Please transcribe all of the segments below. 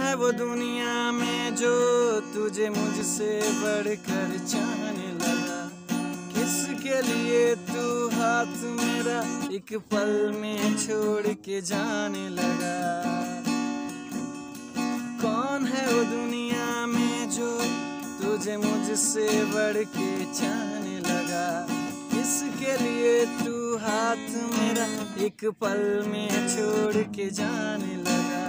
है वो दुनिया में जो तुझे मुझसे बढ़कर चाहने लगा? किसके लिए तू हाथ मेरा एक पल में छोड़ के जाने लगा? कौन है वो दुनिया में जो तुझे मुझसे बढ़ के चाहने लगा? किसके लिए तू हाथ मेरा एक पल में छोड़ के जाने लगा?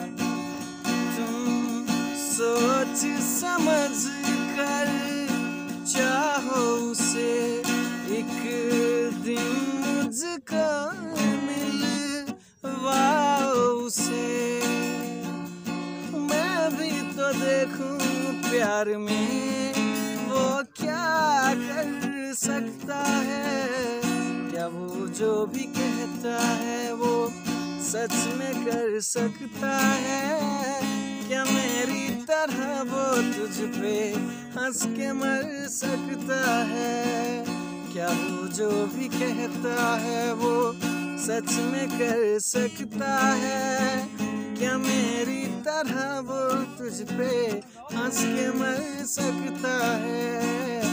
तुम सोच समझ कर चाहो उसे, एक दिन मुझको मिलवाओ उसे। मैं भी तो देखूं प्यार में वो क्या कर सकता है। क्या वो जो भी कहता है वो सच में कर सकता है? क्या मेरी तरह वो तुझ पे हंस के मर सकता है? क्या वो जो भी कहता है वो सच में कर सकता है? क्या मेरी तरह वो तुझ पे हंस के मर सकता है?